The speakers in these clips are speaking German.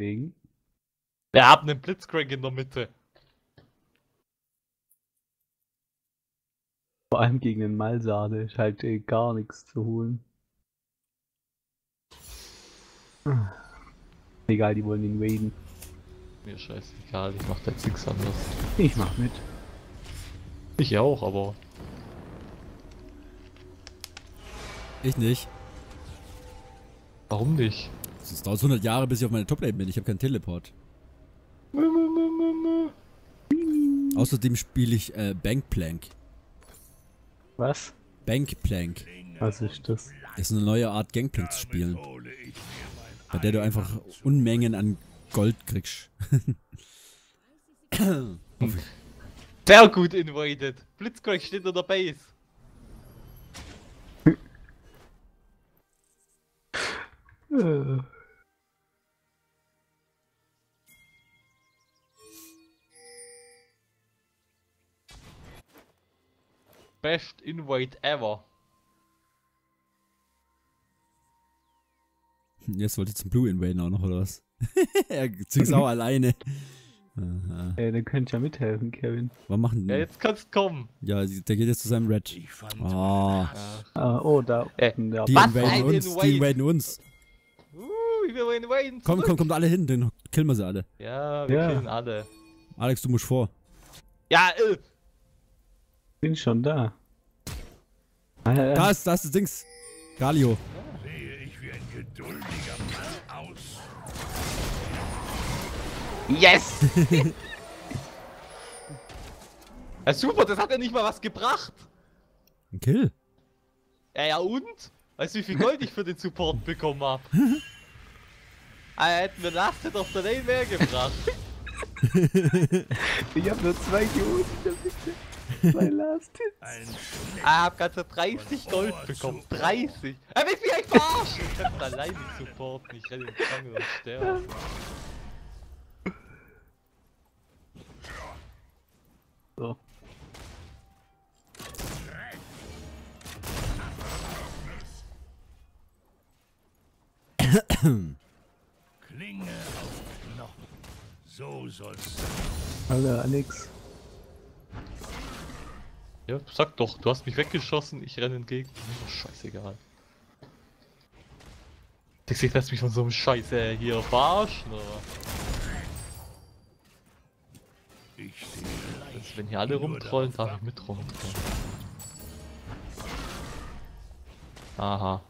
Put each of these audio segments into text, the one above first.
Wegen. Wir haben einen Blitzcrank in der Mitte. Vor allem gegen den Malsade ist halt gar nichts zu holen. Egal, die wollen ihn raiden. Mir scheißegal, ich mach da jetzt nichts anderes. Ich mach mit. Ich auch, aber... Ich nicht. Warum nicht? Es dauert 100 Jahre, bis ich auf meine Top-Lane bin. Ich habe keinen Teleport. Außerdem spiele ich Bankplank. Was? Bankplank. Was ist das? Das ist eine neue Art Gangplank zu spielen. Bei der du einfach Unmengen an Gold kriegst. Sehr gut invaded. Blitzcrank steht in der Base. Best invade ever. Jetzt wollte ich zum Blue Invaden auch noch, oder was? Er zieht's auch alleine. Aha. Der könnte ja mithelfen, Kevin. Was machen Ja, die? jetzt kannst kommen. Ja, der geht jetzt zu seinem Red. Oh. Oh, da unten, der Die Was? invaden Ein uns, Invade. die invaden uns. Wir wollen invaden. Kommt alle hin, dann killen wir sie alle. Ja, wir Ja. killen alle. Alex, du musst vor. Ja, bin schon da. Da ist das Dings. Galio. Sehe ich wie ein geduldiger Mann aus. Yes! Ja, super, das hat ja nicht mal was gebracht. Ein Kill. Ja, und? Weißt du, wie viel Gold ich für den Support bekommen hab? Hätten wir Lasted auf der Lane mehr gebracht. Ich hab nur 2 geholt in der Mitte. 2 Last Hits. Ein Hab ganze 30 Gold bekommen. 30! Er will mich eigentlich verarschen! Ich kann alleine supporten. Ich renne in den Jungle und sterbe. So. Klinge auf Knochen. So soll's sein. Hallo Alex. Ja, sag doch, du hast mich weggeschossen, ich renne entgegen. Mir ist scheißegal. Ich lass mich von so einem Scheiße hier verarschen, oder? Ich sehe leicht. Wenn hier alle rumtrollen, darf ich mit rumtrollen. Aha.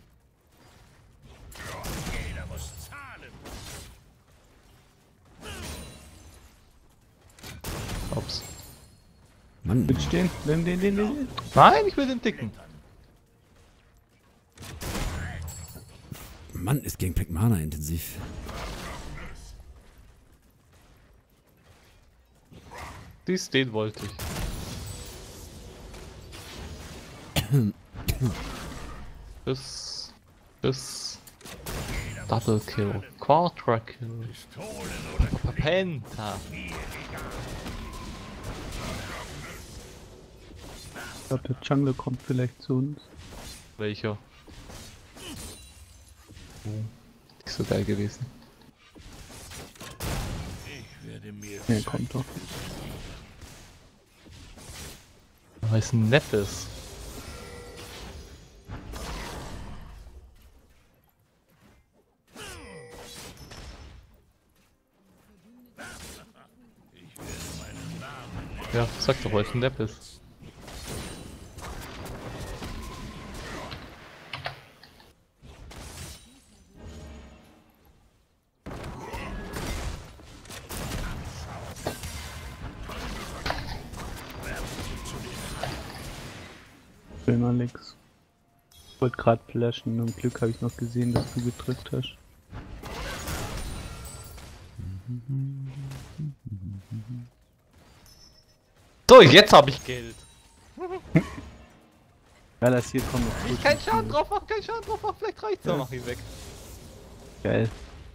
Jeder muss zahlen. Ups. Mann. Mitstehen. Nimm den. Nein, ich will den dicken. Mann, ist Gangplank Mana intensiv. Dies, den wollte ich. Das Double Kill, Quadra Kill, Pistolen oder Penta. Ich glaube, der Jungle kommt vielleicht zu uns. Welcher? Nicht so geil gewesen. ich werde mir Ja, kommt doch. Weil es ein nettes. Ja, sag doch, weil es ein Nepp ist. Schön, Alex. Ich wollte gerade flashen und Glück habe ich noch gesehen, dass du gedrückt hast. So, jetzt habe ich Geld. Ja, das hier kommt noch. Ich keinen Schaden drauf mach, vielleicht reicht's, dann Ja. mach ihn weg. Geil.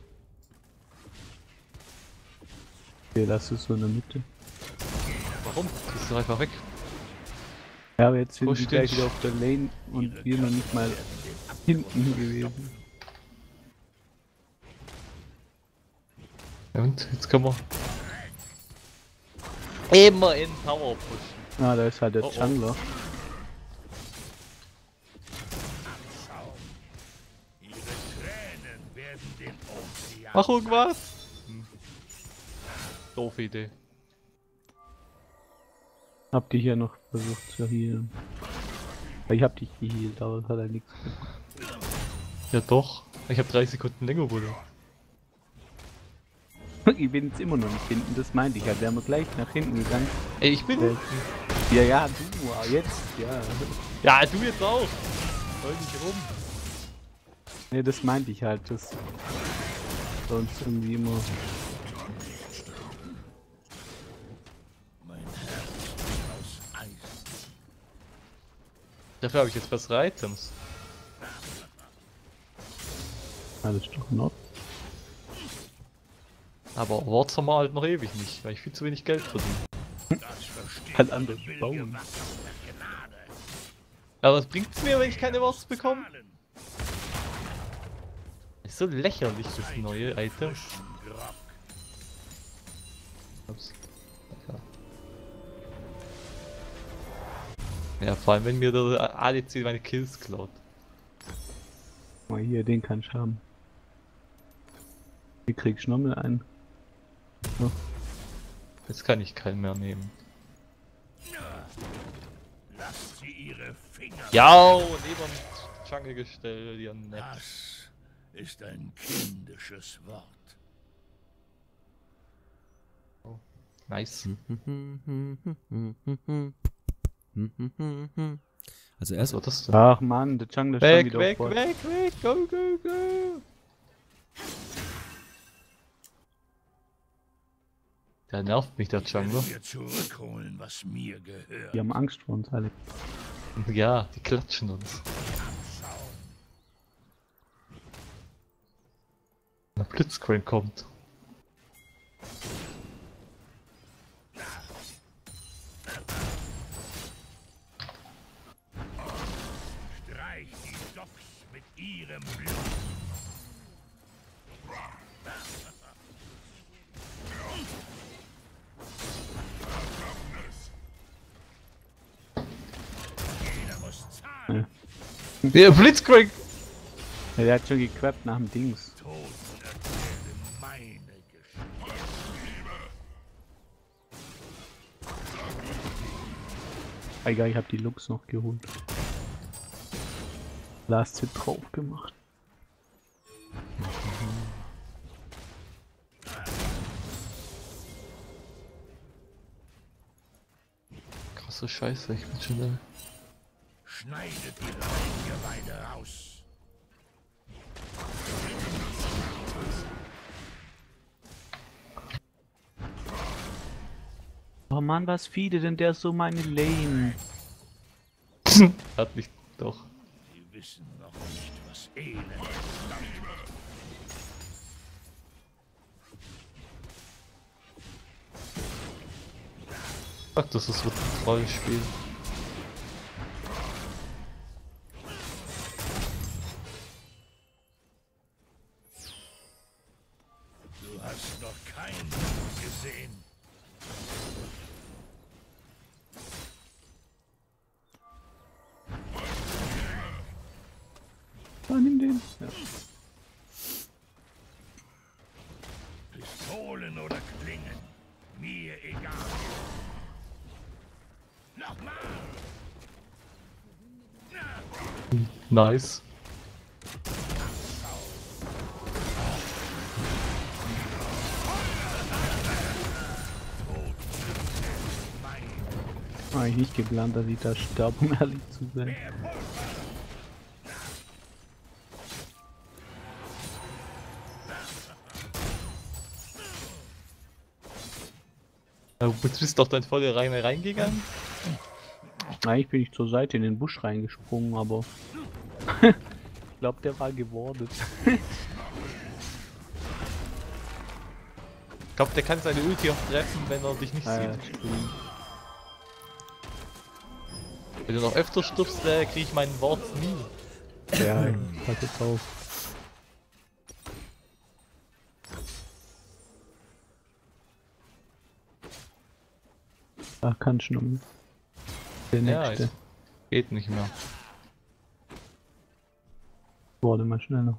Okay, lass es so in der Mitte. Warum? Gehst du einfach weg? Ja, aber jetzt sind Wo die gleich steht's? wieder auf der Lane und wir noch nicht mal hinten gewesen. Und jetzt können wir immer in Tower pushen. Ah, da ist halt der Oh, oh. Jungler. Ihre Tränen werden den Ozean. Mach irgendwas! Doofe Idee. Hab die hier noch versucht zu healen. Ich hab dich geheilt, aber das hat halt nichts gemacht. Ja doch. Ich habe 30 Sekunden länger wurde. Ich bin jetzt immer noch nicht hinten, das meinte ich halt. Wären wir gleich nach hinten gegangen. Ey, ich bin. Ja, ja, du, aber jetzt, ja. Ja, du jetzt auch! Soll nicht rum. Ne, das meinte ich halt, das sonst irgendwie immer. Mein Herz aus Eis. Dafür habe ich jetzt bessere Items. Alles doch noch. Aber Awards haben wir halt noch ewig nicht, weil ich viel zu wenig Geld verdiene. Das versteht Halt anders billige bauen. Wasser der Gnade. Aber was bringt's mir, wenn ich keine Awards bekomme? Ist so lächerlich, das neue Item. Grab. Ups. Ja, vor allem wenn mir der ADC meine Kills klaut. Mal hier, den kann ich haben. Hier krieg ich nochmal einen. So. Jetzt kann ich keinen mehr nehmen. Lasst sie ihre Finger. Ja, neben Jungle gestellt, ihr nett. Das ist ein kindisches Wort. Nice. Also erst Was war das denn? Ach man, der Jungle ist schon Weg, wieder weg, voll. weg, weg, go, go, go! Der nervt mich, der Jungle. Wir zurückholen, was mir gehört. Die haben Angst vor uns alle. Ja, die klatschen uns. Der Blitzcrank kommt. Streich die Docks mit ihrem Blut. Jeder muss zahlen. Der Blitzcrank! Ja, der hat schon gequappt nach dem Dings. Toten erzählen meine Geschichte. Egal, ich hab die Lux noch geholt. Last Hit drauf gemacht. Krasse Scheiße, ich bin schon da. Schneidet ihre Eingeweide raus. Oh Mann, was feedet denn der so meine Lane? Hat mich doch. Sie wissen noch nicht, was Elend ist. Ach, das ist wird ein Rollenspiel. Du hast noch keinen Blut gesehen. Ah, nimm den. Ja. Pistolen oder Klingen. Mir egal. Nochmal! Nice. Hab ich nicht geplant, dass ich da sterbe, um ehrlich zu sein. Ja, du bist doch dann voll reingegangen. Eigentlich bin ich zur Seite in den Busch reingesprungen, aber ich glaube, der war gewordet. Ich glaube, der kann seine Ulti auch treffen, wenn er dich nicht Ja, sieht. stimmt. Wenn du noch öfter stirbst, krieg ich meinen Wort nie. Ja, pass jetzt auf. Da kann ich noch. Der Ja, nächste. jetzt geht nicht mehr. Wurde mal schneller.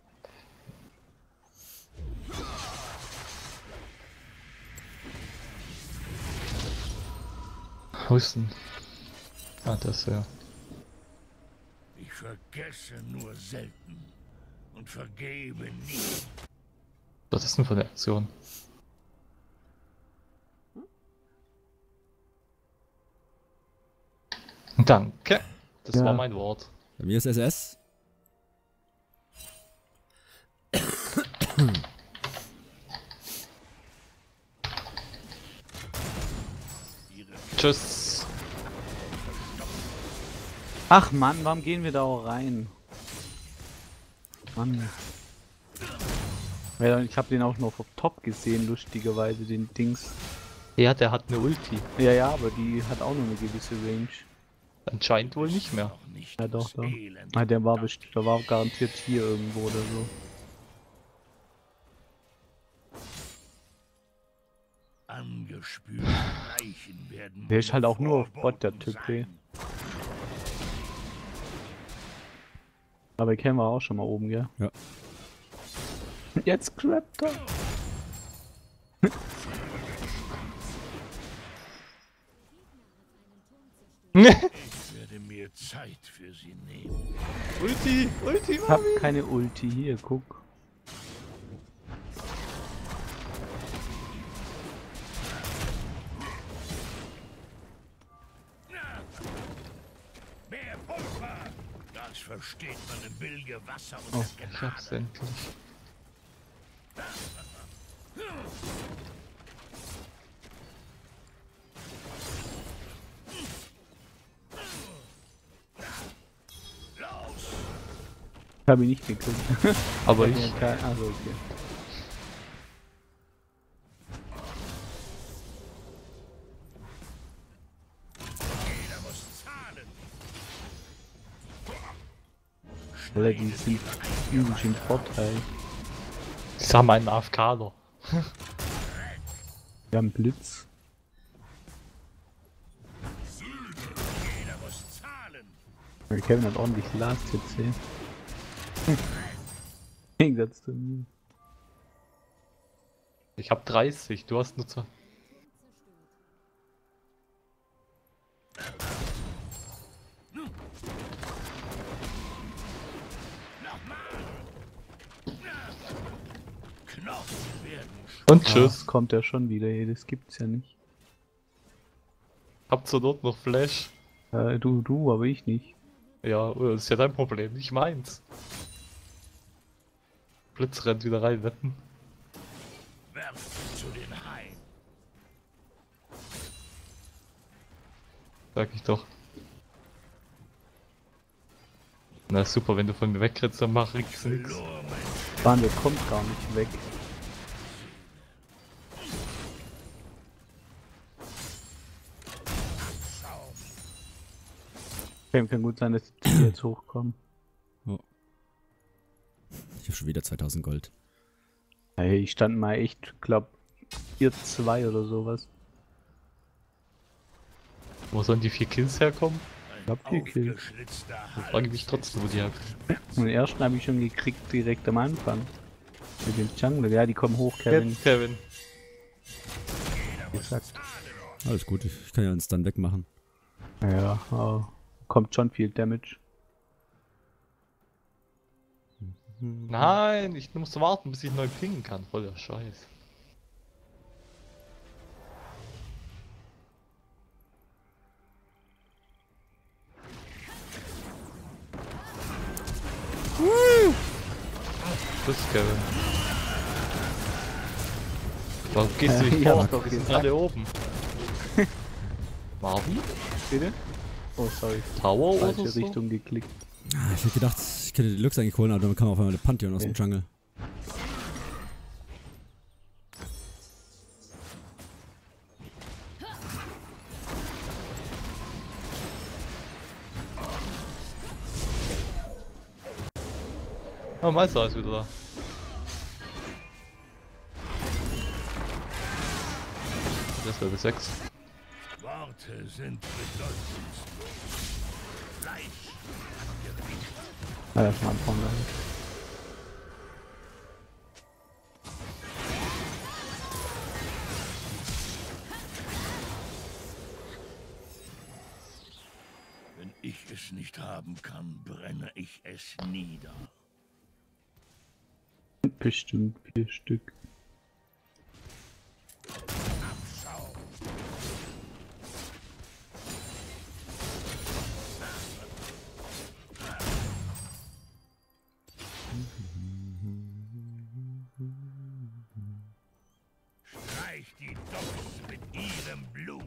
Wo ist denn? Ah, das ja. Ich vergesse nur selten und vergebe nie. Was ist denn für eine Aktion? Danke. Das Ja. war mein Wort. Bei mir ist SS. Tschüss. Ach Mann, warum gehen wir da auch rein? Mann. Ja, ich habe den auch noch auf Top gesehen, lustigerweise, den Dings. Ja, der hat eine Ulti. Ja, ja, aber die hat auch nur eine gewisse Range. Anscheinend wohl nicht mehr. Noch nicht Ja, doch, das doch. Elend. Ah, der war garantiert hier irgendwo oder so. Angespürte Leichen werden Der ist halt auch nur auf Vorboten Bot, der Typ, ey. sein. Aber kennen wir auch schon mal oben, gell? Ja. Jetzt grabt er. Ich werde mir Zeit für sie nehmen. Ulti, Ulti, Ich hab keine Ulti hier, guck. Mehr Pulver! Das versteht man im Bilge Wasser und Oh, der Ich hab's Gnade. endlich. Ich hab ihn nicht gekriegt. Aber Ja, ich. also okay. Jeder muss zahlen. Oder die sind übelst im Vorteil. Sie haben einen AFKler. Wir haben Blitz. Jeder muss zahlen. Der Kevin hat ordentlich Last jetzt hier. Im Gegensatz zu mir. Ich hab 30, du hast nur 2. Knochen werden Und Tschüss. tschüss. Kommt er schon wieder, ey, das gibt's ja nicht. Hab zur Not noch Flash. Du, aber ich nicht. Ja, das ist ja dein Problem, nicht meins. Blitz rennt wieder rein, wetten. werft zu den Haien. Sag ich doch. Na super, wenn du von mir wegkriegst, dann mach ich nix. Verlor mein Bahn, der kommt gar nicht weg. Schaum. Kann gut sein, dass die jetzt hochkommen. Ich habe schon wieder 2000 Gold. Hey, ich stand mal echt, glaub, 4-2 oder sowas. Wo sollen die 4 Kills herkommen? Ich glaub, 4 Kills. Aufgeschlitzter Ich Hals. frage mich trotzdem, wo die herkommen. Und den ersten habe ich schon gekriegt direkt am Anfang. Mit dem Jungle. Ja, die kommen hoch, Kevin. Jetzt, Kevin. Gesagt. Alles gut, ich kann ja uns dann wegmachen. Ja, kommt schon viel Damage. Nein, ich muss warten, bis ich neu pingen kann. Voller Scheiß. Tschüss, Kevin. Warum gehst du nicht Ja, vor? doch Wir sind gesagt. alle oben. Marvin? Bitte? Oh, sorry. Tower oder Falsche so? Richtung geklickt. Ah, ich hätte gedacht, ich könnte die Lux eigentlich holen, aber dann kam auf einmal der Pantheon aus dem Jungle. Oh, Meister ist wieder da. Das wäre bis 6. Worte sind bedeutungslos. Fleisch hat Gewicht. Ja, das war ein Porno. Wenn ich es nicht haben kann, brenne ich es nieder. Bestimmt 4 Stück. Abschau. Streich die Docks mit ihrem Blut.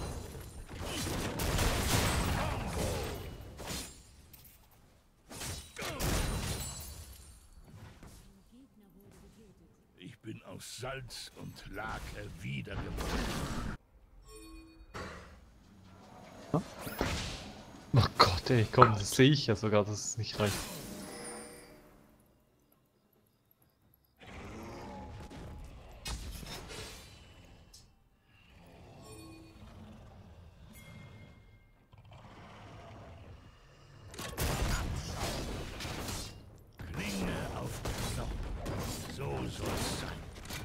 Ich bin aus Salz und Lake wiedergeboren. Oh Gott, ey, komm, das sehe ich ja sogar, dass es nicht reicht. Klinge auf Knochen. So soll's sein.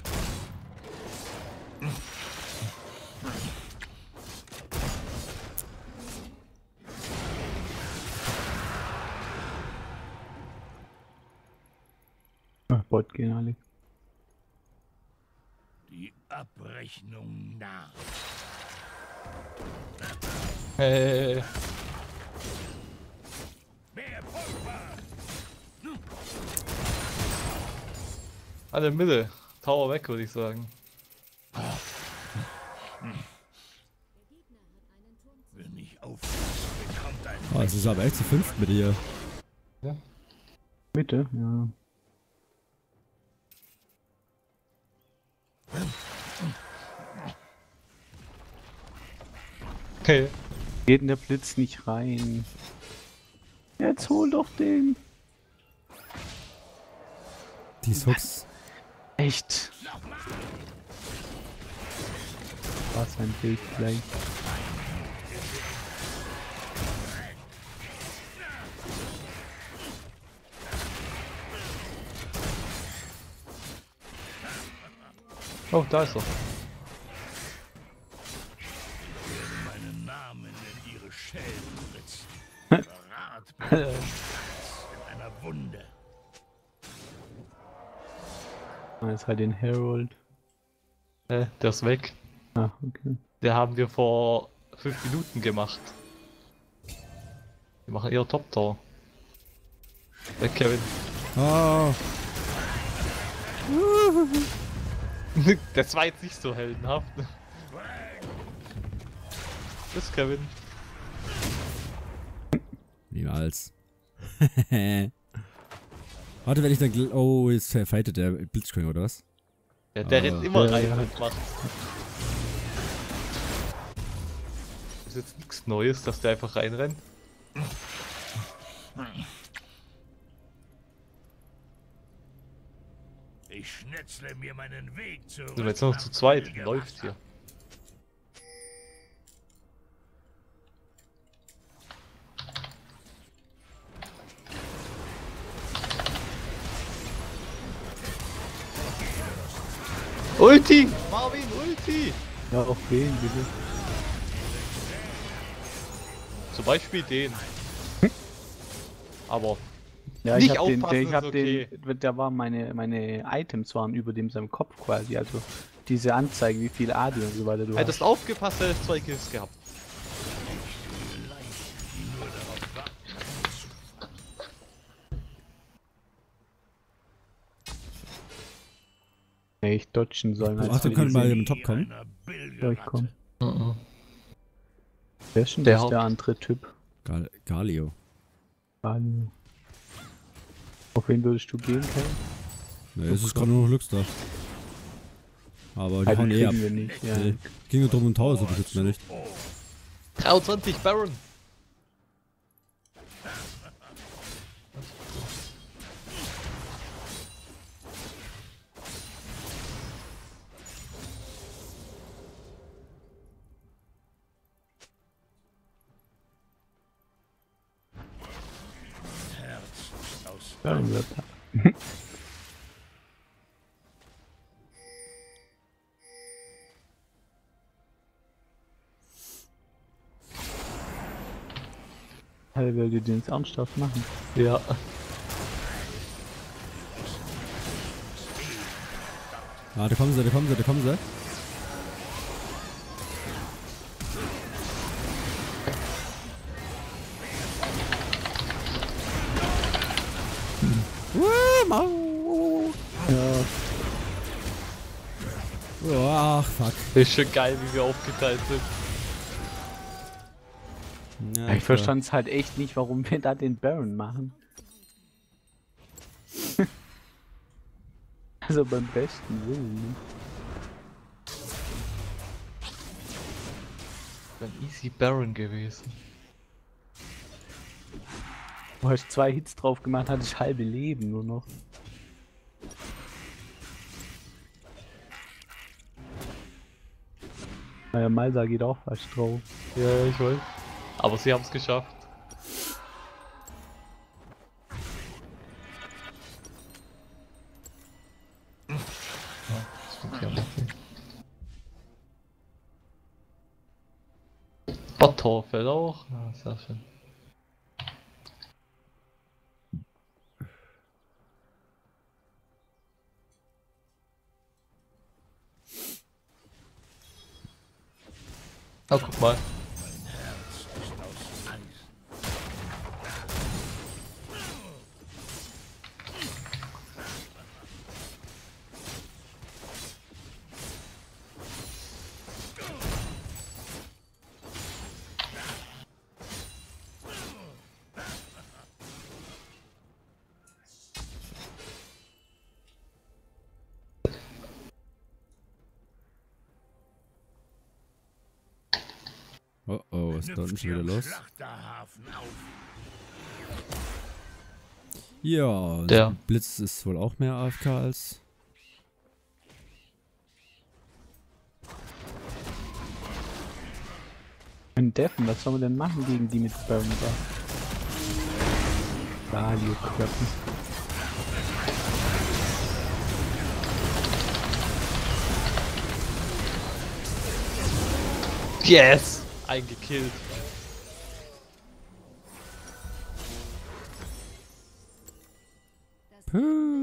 Bot gehen alle. Die Abrechnung naht. Hey, Mehr Pulver! alle Mitte. Tower weg, würde ich sagen. Wenn ich aufpasse, bekommt ein Oh, es ist aber echt zu 5 mit dir. Mitte, ja. Okay. Geht in der Blitz nicht rein. Jetzt hol doch den. Die Hooks. Echt. War sein Bild gleich. Oh, da ist er. meinen Namen in ihre Schäden ritzen. Verrat mit in einer Wunde. Jetzt halt den Herald. Der ist weg. Ah, okay. Der haben wir vor 5 Minuten gemacht. Wir machen eher Top Tower. Der Kevin. Oh, Das war jetzt nicht so heldenhaft. Das ist Kevin. niemals. Warte, wenn ich dann... Oh, jetzt fightet der Blitzcrank, oder was? Ja, der rennt immer rein und macht. Ist jetzt nichts Neues, dass der einfach reinrennt. Ich schnetzle mir meinen Weg zurück. Sind wir jetzt noch zu zweit? Läuft hier. Ulti! Marvin, Ulti! Ja, auf wen bitte? Zum Beispiel den. Aber Ja, Nicht ich hab den, aufpassen, ich hab ist okay. den, da waren meine Items waren über dem seinem Kopf quasi, also diese Anzeige, wie viel AD und so weiter du hast. hättest aufgepasst, hättest 2 Kills gehabt. Nee, ich dodgen sollen. Ach, als du wir könntest die mal sehen. im Top kommen. Durchkommen. Mhm. Wer ist denn Der das, der Haupt- andere Typ? Galio. Galio. Auf wen würdest du gehen, Kevin? Ne, es ist gerade nur noch Lux da. Aber die Ah, hauen den eh ab. kriegen wir nicht, ja. Nee. Ging nur drum und Tower, so beschützt mir nicht. 23 Baron. Baron wird. Hey, will die den jetzt ernsthaft machen? Ja. Ah, da kommen sie, da kommen sie, da kommen sie. Ja. Ach, fuck. Ist schon geil, wie wir aufgeteilt sind. Ja, Ich verstand es halt echt nicht, warum wir da den Baron machen. Also beim besten Willen. Ein easy Baron gewesen. Du hast 2 Hits drauf gemacht, hatte ich halbe Leben nur noch. Naja, Malsa geht auch fast drauf. Ja, ich weiß. Aber sie haben es geschafft. Ja, das funktioniert nicht. Bottorfeld auch. Ja, sehr schön. Oh, guck mal. Oh oh, was ist da unten schon wieder los? Schlachterhafen auf. Ja, Der. Blitz ist wohl auch mehr AFK als... Ein Deffen, was soll man denn machen gegen die mit Baron da? Value Cröppen. Yes! Eingekillt. Puh.